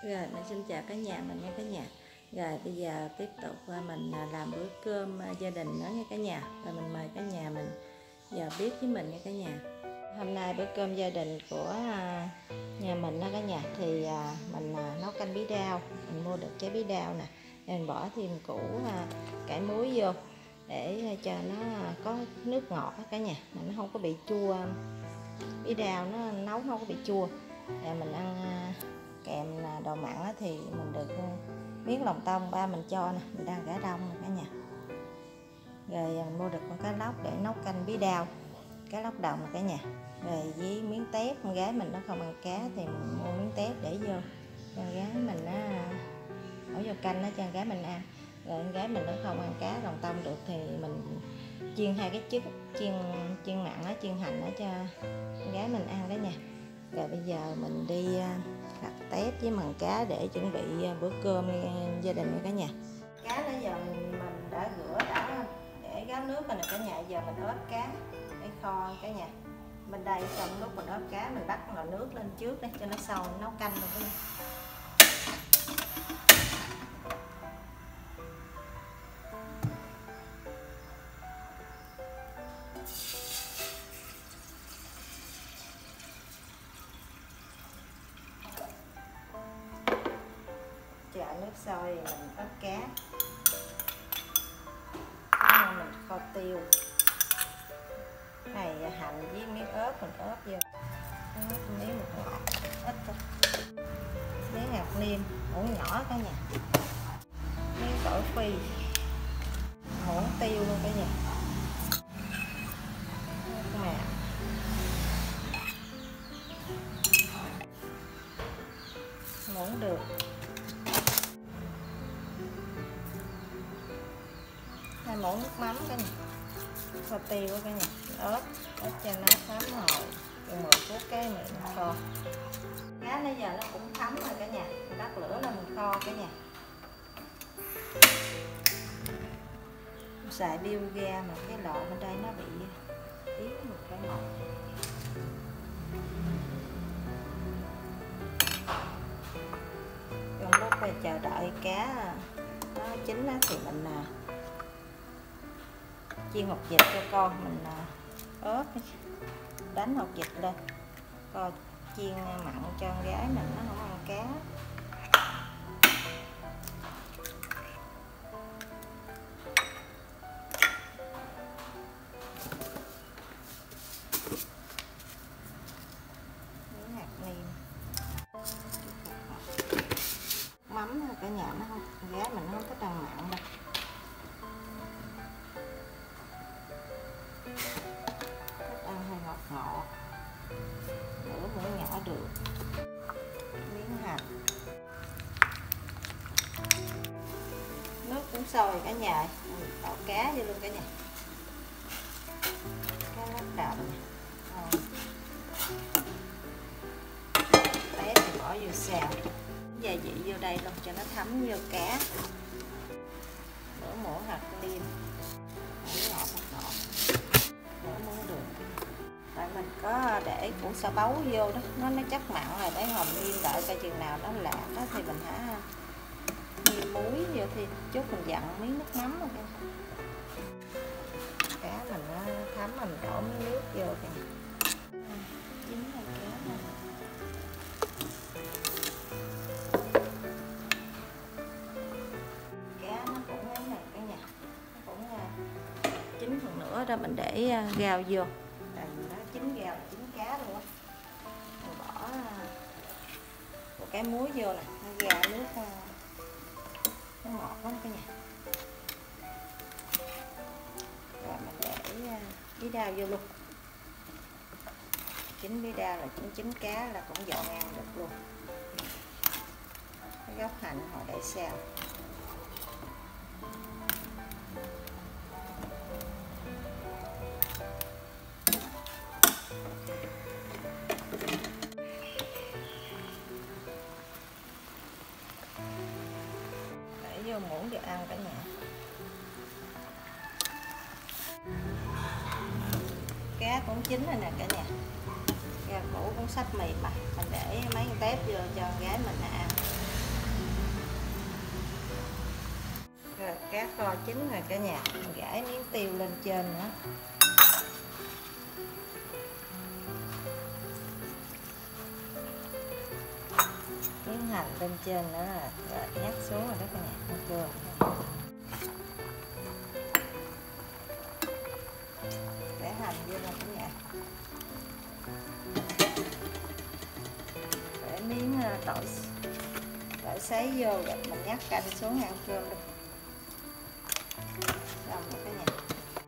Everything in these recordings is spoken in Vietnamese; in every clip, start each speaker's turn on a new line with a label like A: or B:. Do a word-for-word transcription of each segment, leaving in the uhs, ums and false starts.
A: Rồi mình xin chào cả nhà mình nha cả nhà. Rồi bây giờ tiếp tục mình làm bữa cơm gia đình nữa nha cả nhà. Và mình mời cả nhà mình vào bếp với mình nha cả nhà. Hôm nay bữa cơm gia đình của nhà mình đó cả nhà, thì mình nấu canh bí đao. Mình mua được trái bí đao nè, mình bỏ thêm củ cải muối vô để cho nó có nước ngọt đó cả nhà, mà nó không có bị chua. Bí đao nó nấu không có bị chua. Để mình ăn kèm đồ mặn thì mình được miếng lòng tông ba mình cho nè, mình đang gã đông cả nhà. Rồi mình mua được con cá lóc để nấu canh bí đao, cá lóc đồng cả nhà. Rồi với miếng tép, con gái mình nó không ăn cá thì mình mua miếng tép để vô con gái mình nó bỏ vô canh nó cho con gái mình ăn. Rồi con gái mình nó không ăn cá lòng tông được thì mình chiên hai cái trứng, chiên chiên mặn nó, chiên hành nó cho con gái mình ăn đó nha. Rồi bây giờ mình đi đặt tép với mần cá để chuẩn bị bữa cơm gia đình cả nhà. Cá nãy giờ mình, mình đã rửa đã để gáo nước rồi nè cả nhà. Giờ mình ốp cá để kho cả nhà. Bên đây trong lúc mình ốp cá mình bắt nồi nước lên trước để cho nó sôi nấu canh luôn cả nhà. Chờ nước sôi mình ốp cá, mình kho tiêu này, hành với miếng ớt mình ốp vô, ớt miếng một ngọt ít thôi, miếng hạt nêm muỗng nhỏ cả nhà, miếng tỏi phi, muỗng tiêu luôn cả nhà, mà muỗng đường, hai muỗng nước mắm cả nhà, kho tiêu cả nhà, ớt ớt cho nó thấm hồi chừng mười phút cái mình kho. Cá nãy giờ nó cũng thấm rồi cả nhà, mình tắt lửa lên mình kho cả nhà. Mình xài bioga mà cái lọ bên đây nó bị yếu một cái màu. Trong lúc phải chờ đợi cá nó chín thì mình chiên hột vịt cho con mình ớt, đánh hột vịt lên, con chiên mặn cho con gái mình nó không ăn cá. Miếng hạt nêm, mắm cả nhà, nó không, con gái mình nó không thích ăn mặn đâu. Ăn hơi ngọt ngọt, nửa muỗng nhỏ được, miếng hành, nước cũng sôi cả nhà, mình bỏ cá vô luôn cả nhà, cá lóc đồng nè, té thì bỏ vô xào, gia vị vô đây luôn cho nó thấm vô cá, nửa muỗng hạt nêm, ngọt ngọt, nửa muỗng đường. Tại mình có để củ sa bấu vô đó, nó nó chắc mặn rồi, để hồng nghiêng đợi coi chừng nào nó lạc đó thì mình hả nêm muối vô, thì chút mình dặn miếng nước mắm rồi kìa. Cá mình nó thấm mình đổ miếng nước vô kìa. Chín rồi cá này. Cá nó cũng ấy này cả nhà, nó cũng chín phần nữa đó, mình để rau vô. Chín gạo chín cá luôn á, mình bỏ một cái muối vô nè, nó ra nước nó ngọt lắm cả nhà. Rồi mình để bí đao vô luôn, chín bí đao là chín chín cá là cũng dọn ăn được luôn. Cái gốc hành họ để xào. Vô muỗng để ăn cả nhà. Cá cũng chín rồi nè cả nhà, rau củ cũng sắp mềm mà mình để mấy con tép vô cho con gái mình ăn. cá kho chín rồi cả nhà, mình gãi miếng tiêu lên trên nữa, miếng hành bên trên nữa là rồi nhắc xuống rồi đó cả nhà, ăn cơm. Để hành vô rồi cả nhà, để miếng tỏi tỏi sấy vô rồi mình nhắc canh xuống ăn cơm được. Xong rồi cả nhà.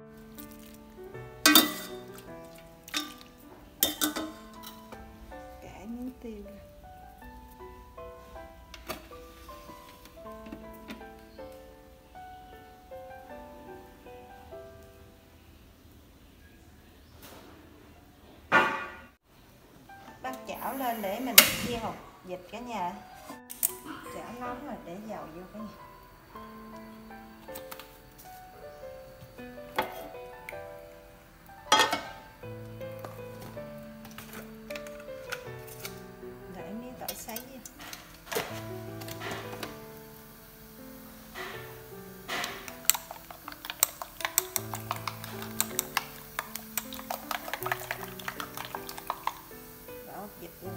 A: Cải miếng tiêu. Bắt chảo lên để mình chiên hột vịt cả nhà. Chảo nóng rồi để dầu vô cả nhà. Để miếng tỏi sấy vô. Bỏ vịt vô.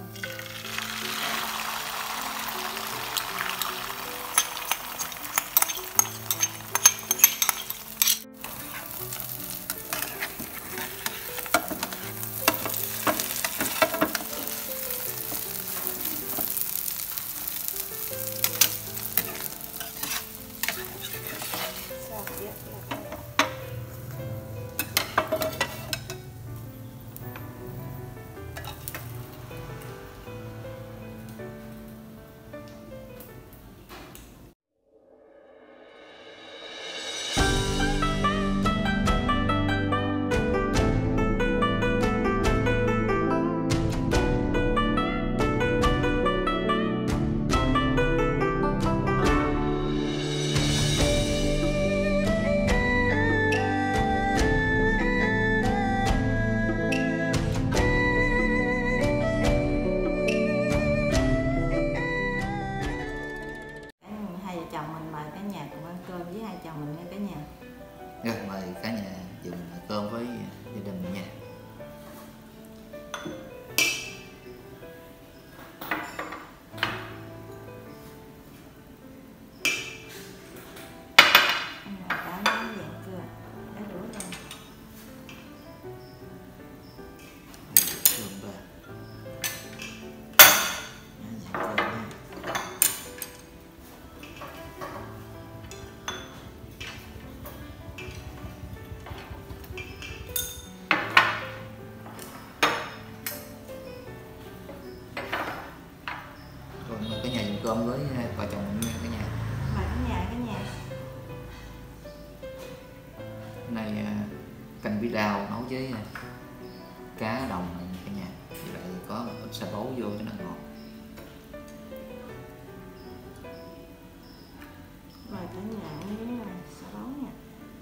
B: Rồi, mời cả nhà dùng cơm với gia đình nha.
A: Đã nóng dạng cưa, đã đủ rồi.
B: Cơm ba. Dạng cơm nha. Cả nhà dùng cơm với vợ chồng mình nha cả nhà.
A: Mời cả nhà cả nhà.
B: Hôm nay canh bí đao nấu với cá đồng này cả nhà. Với lại có một ít xà bấu vô cho nó ngọt.
A: Mời cả nhà với xà bấu nha.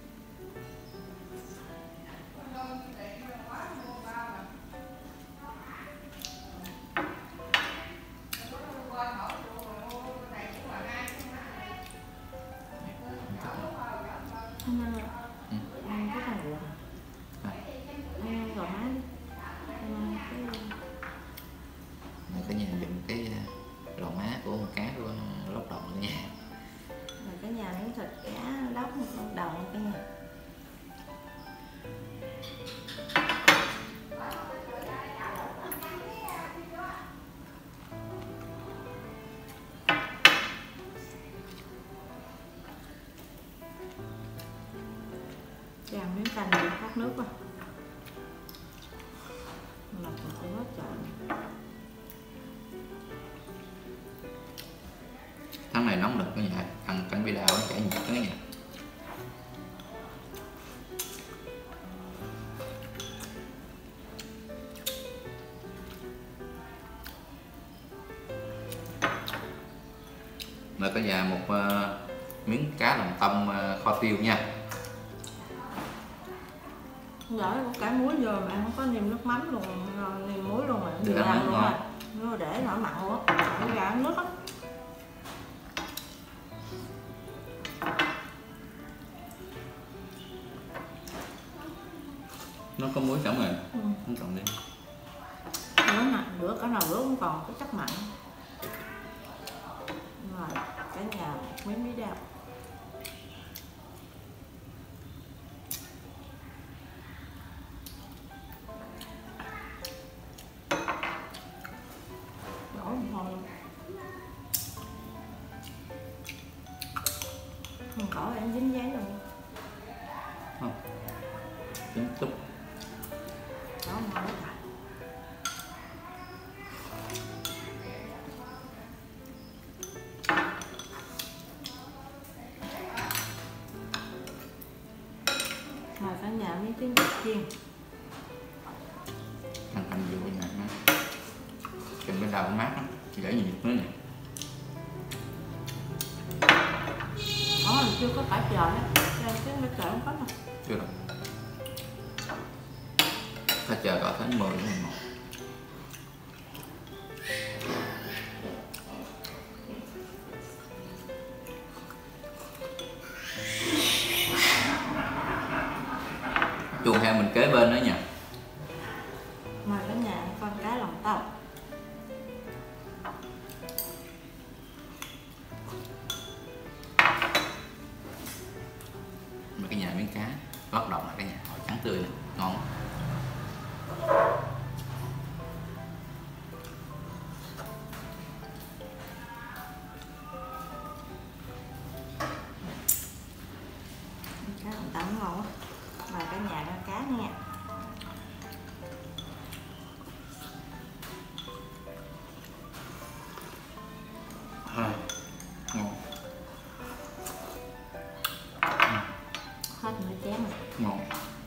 A: Ăn ăn
B: Ừ.
A: ăn cái phần ruột.
B: À.
A: Ăn gò má đi. Ăn cái
B: Rồi cả nhà dùng cái lò má của con cá của lóc đồng cả nhà.
A: rồi cả nhà miếng thịt cá lóc một con đồng cả nhà. Tràn miếng canh để thoát nước vào. Lọc một cái hết trộn.
B: Tháng này nóng được cả nhà, ăn canh bí đao nó chảy nhiệt cả nhà. Mời cả nhà một uh, miếng cá lòng tôm uh, kho tiêu nha.
A: Gỏi có cả muối vô mà không có nêm nước mắm luôn, nêm muối luôn mà
B: Được
A: vừa ăn luôn
B: ngon.
A: rồi. Nó để nổi mặn quá, để gà nước á.
B: nó có muối cảm ơn.
A: Ừ.
B: Không còn đi.
A: Rửa nè, rửa cả nồi rửa cũng còn cái chất mặn. Rồi, cả nhà miếng bí đao. Đổ một hồi luôn. Không có em dính giấy luôn.
B: Không. Dính túc.
A: Đó một hồi lại. Rồi cả nhà miếng trứng vịt chiên.
B: Thành thành vô cái này mát. Trên cái đầu mát lắm, để gì nữa nè.
A: Ồ, chưa có phải chờ á, chờ chứ phải chờ không có đâu.
B: Chưa rồi. Ta chờ cỡ tháng mười mười một. Chuồng heo mình kế bên đó nha.
A: Mời cả nhà ăn con cá lòng tàu.
B: Mà cái nhà miếng cá lót đầu là cái nhà hồi trắng tươi này, ngon.
A: Cá lòng tàu ngon quá. Mời cả nhà ăn cá nha.
B: À, ngon.
A: Hết nửa chén rồi.
B: Ngon.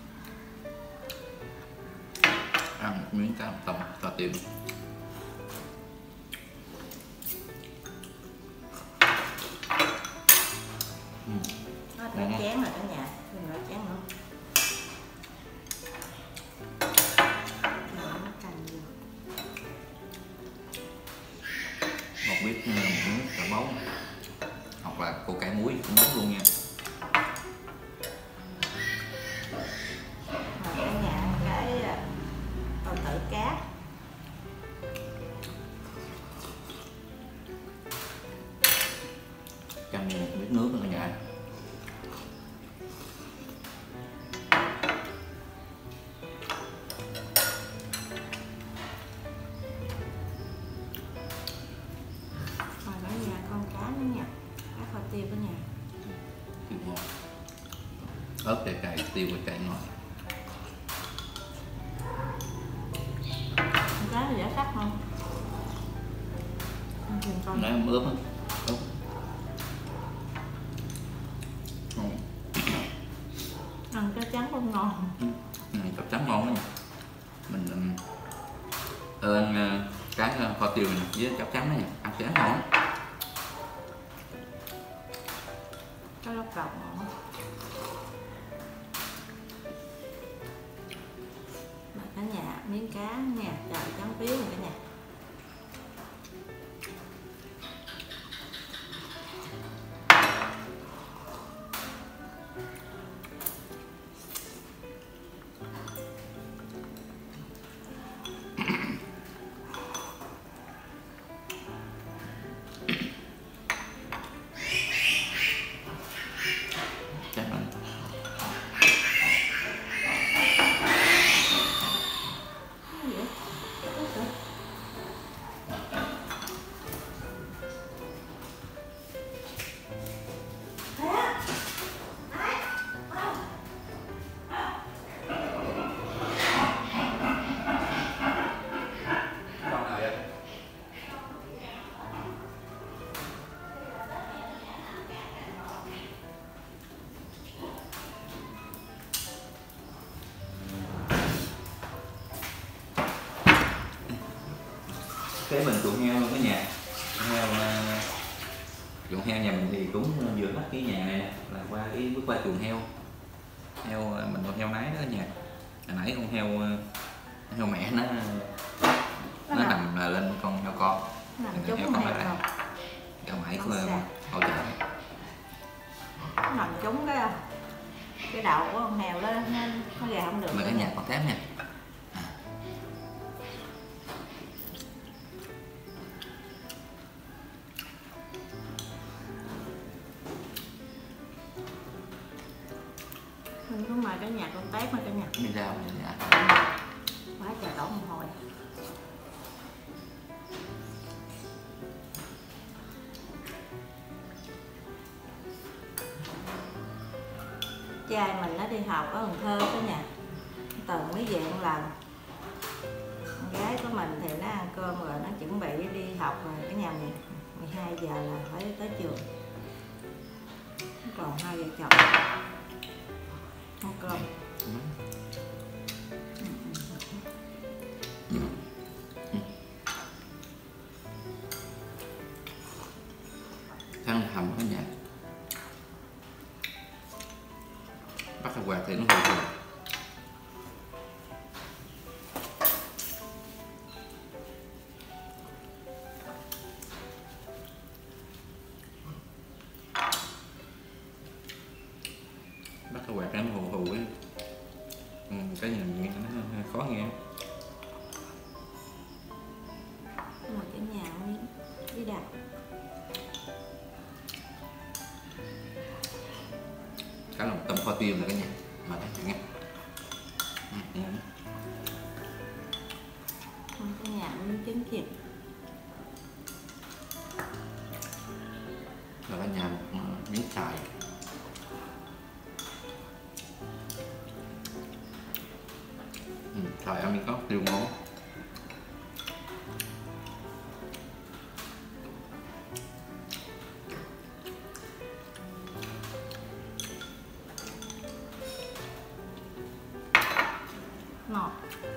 B: Ăn một miếng cá tầm to tiệm. Ừ.
A: Hết nửa
B: Ngon.
A: chén rồi cả nhà, thêm nửa chén nữa. Rồi nó canh vô.
B: Một biết một miếng cà bấu hoặc là củ cải muối cũng ngon luôn nha.
A: Mời cả nhà ăn cái à, bao tử cá.
B: Chăm một biết nước nữa cả nhà.
A: Mời cả nhà con cá nữa nha. Cá kho tiêu cả nhà.
B: Tiêu ngon. Ớt cay cay, tiêu cay cay ngon.
A: Con cá thì đã sắc không? Ăn thêm con.
B: Nãy em ướp á. Ướp. Ngon.
A: Ăn cá trắng không ngon.
B: Ừ. Này chọc trắng ngon đó nha. Mình um, ờ, ăn uh, cái uh, kho tiêu này với chọc trắng đó nha, ăn trắng ngon.
A: Cá lóc cọc ngon. Mời cả nhà miếng cá nha, trời trắng phiếu này cả nhà.
B: Chắc là
A: Cái gì vậy? Cái gì?
B: con nào vậy? Kế bên chuồng heo luôn cả nhà. Heo uh, chuồng heo nhà mình thì cũng vừa bắt cái nhà này nè, là qua cái bước qua chuồng heo. Heo uh, mình nuôi heo nái đó cả nhà. Hồi nãy con heo uh, heo mẹ nó nó
A: Nó
B: nằm uh, lên con heo con.
A: Nằm
B: Heo
A: trúng
B: con
A: heo
B: ở đây.
A: con.
B: Heo mãi
A: Không
B: của
A: sao.
B: hỗ trợ.
A: Nó nằm trúng cái cái đầu của con heo đó nên Nó gà không được.
B: Mời cả nhà con tép nha.
A: Mình cũng mời cả nhà con tép mà cả nhà.
B: Đi ra nhà.
A: Quá trời đổ mồ hôi. Trai mình nó đi học ở Cần Thơ cả nhà, tuần mới về một lần. Con gái của mình thì nó ăn cơm rồi nó chuẩn bị đi học rồi cả nhà mình. mười hai giờ là phải tới trường. Còn hai vợ chồng ăn cơm.
B: Thằng hầm cả nhà. Bắt cái quạt thì nó hồi rồi. Bắt cái quạt nó hù hù ấy. Ừ, cái nhà nghe nó khó nghe.
A: Một cái nhà đi đạp.
B: Cá lòng tôm kho tiêu là cái nhà mà các nghe.
A: Cái nhà miếng trứng vịt.
B: Rồi cái nhà một miếng xài. Ừ, xài ăn đi có tiêu ngon.
A: Ngọt.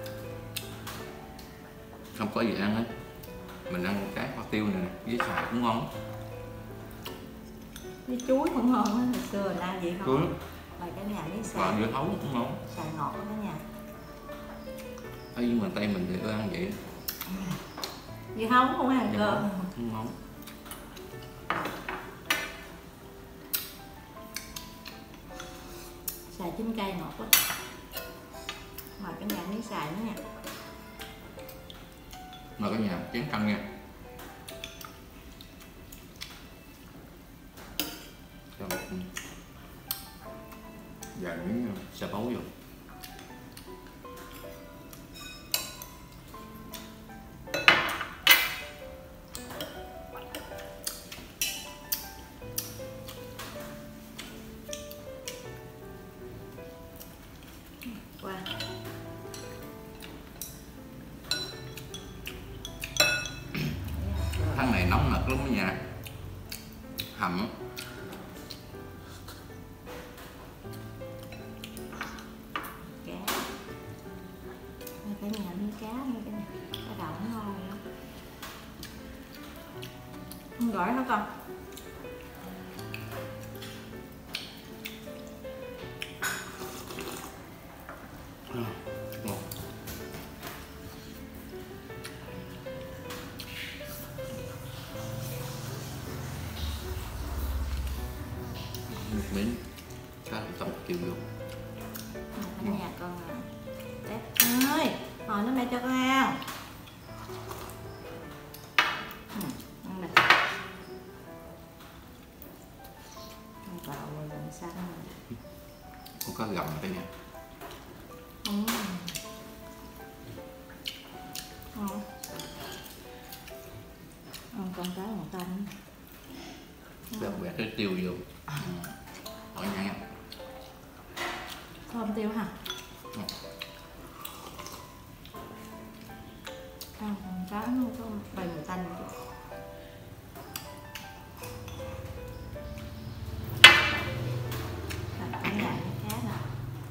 B: Không có gì ăn hết. Mình ăn cái kho tiêu này với xài cũng ngon.
A: Với chuối cũng ngon á, hồi xưa mình ăn vậy không?
B: Chuối.
A: Rồi cái nhà với
B: Còn
A: xài.
B: dưa hấu cũng ngon.
A: Xài ngọt đó cả nhà.
B: Ở dưới miền Tây mình thì ưa ăn vậy.
A: Dưa hấu cũng ăn
B: Dưa
A: cơm.
B: hấu cũng ngon.
A: Xài chín cây ngọt quá. Mời cả nhà miếng xài nữa nha.
B: Mời cả nhà chén canh nha. Cho một vài miếng xà bấu vô.
A: Qua.
B: Tháng này nóng nực lắm đó nha. Hầm á.
A: Cá. Cả nhà miếng cá nữa cả nhà. Cá đậu ngon lắm. Không gỏi hả con?
B: Ngon. Một miếng cá lòng tôm chiều vô.
A: Cả nhà con à. Tép ơi, hồi nó mẹ cho con ăn. Ừ, ăn nè. Vào rồi làm xanh rồi.
B: Con cá gầm đây nha.
A: Ừ. Ngon. Ăn con cá lòng tanh.
B: Đặc biệt cái tiêu vô. Hỏi nha nha.
A: Thơm tiêu hả?
B: Ừ.
A: Ăn con cá nó có bầy mùi tanh một chút. Cả nhà cái cá nè.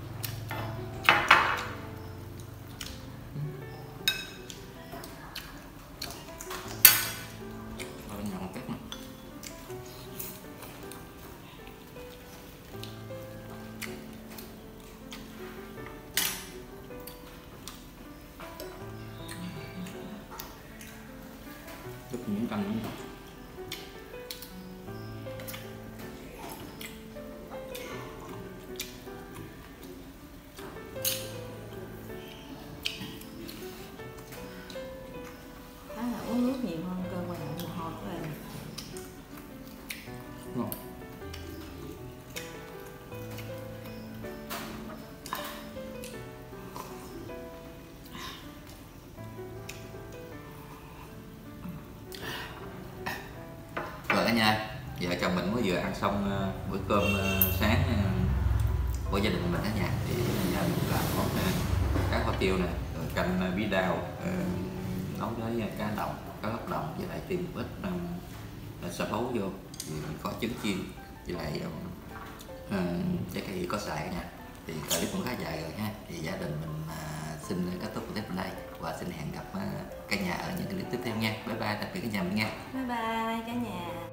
B: Hỏi nha con tép nè. Chút Đúng không? Rồi cả nhà, vợ chồng mình mới vừa ăn xong uh, bữa cơm uh, sáng uh, của gia đình mình cả nhà. Thì giờ mình làm món uh, cá kho tiêu nè, rồi canh uh, bí đao, uh, nấu với uh, cá đồng, cá lóc đồng, với lại thêm một ít uh, sả bấu vô, thì mình có trứng chiên, với lại um, uh, trái cây có xài cả nhà. Thì clip cũng khá dài rồi ha. Thì gia đình mình uh, xin kết thúc clip ở đây và xin hẹn gặp uh, cả nhà ở những clip tiếp theo nha. Bye bye, tạm biệt cả nhà mình nha.
A: Bye bye cả nhà.